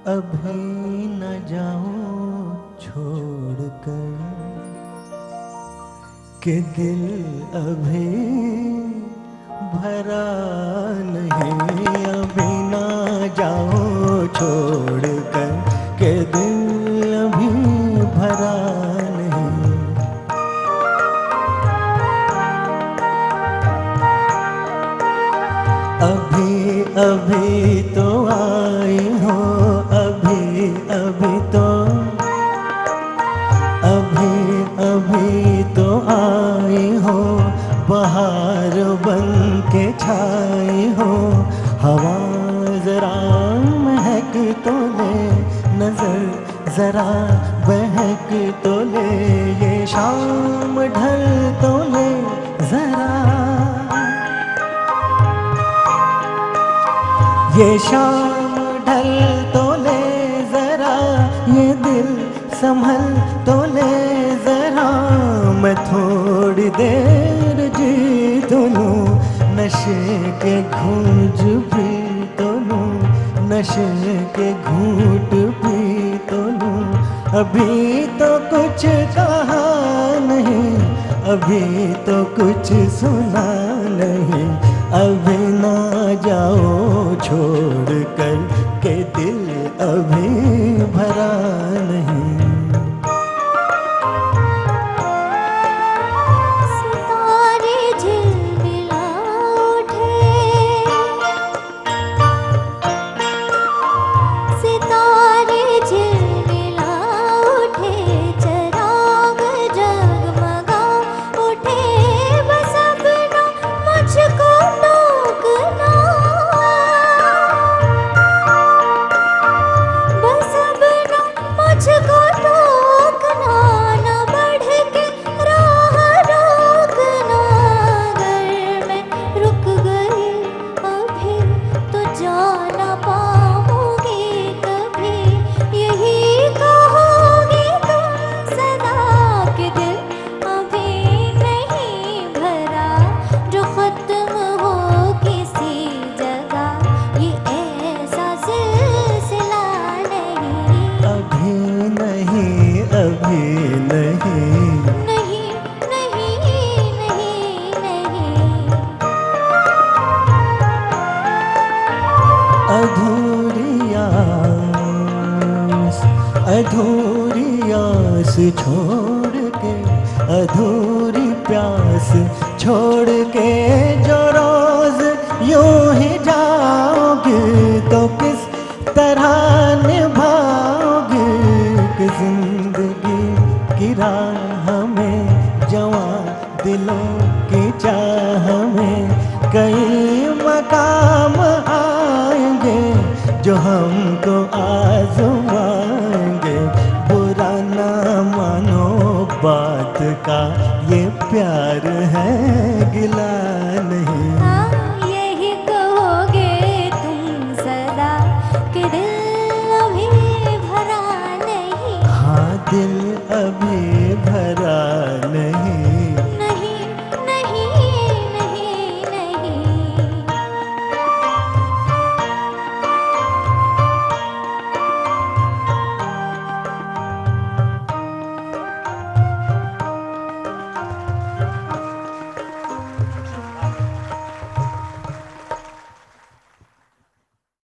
अभी न जाओ छोड़कर कि दिल अभी भरा नहीं। अभी न जाओ छोड़कर कि दिल अभी भरा नहीं। अभी अभी तो आई हो, अभी अभी तो, अभी अभी तो आई हो, बहार बन के छाई हो। हवा जरा महक तो ले, नजर जरा बहक तो ले, ये शाम ढल तो ले जरा, ये शाम ढल तो ले जरा, ये दिल संभल तो ले जरा। मैं थोड़ी देर जी तो लूं, नशे के घूंट पी तो लूं, नशे के घूंट पी तो लूं। अभी तो कुछ कहा नहीं, अभी तो कुछ सुना नहीं। अभी ना जाओ छोड़ कर के दिल अभी भरा नहीं। सितारे झिलमिला उठे, सितारे झिलमिला उठे, चिराग जगमगा उठे। बस अब ना मुझको टोकना, बस अब ना मुझको टोकना, न बढ़ के राह रोकना। अगर मैं रुक गई अभी तो जा ना पाऊंगी कभी, यही कहोगी तुम सदा कि दिल अभी नहीं भरा। जो खत्म हो किसी जगह, ये ऐसा सिलसिला नहीं। अभी नहीं, अभी नहीं, नहीं नहीं नहीं नहीं। अधूरी आस, अधूरी आस छोड़ के, अधूरी प्यास छोड़ के, जो रोज यूं ही जाओगे तो किस तरह निभाओगे। कि जिंदगी की राह में, जवां दिलों की चाह में, कई मकाम आएंगे जो हमको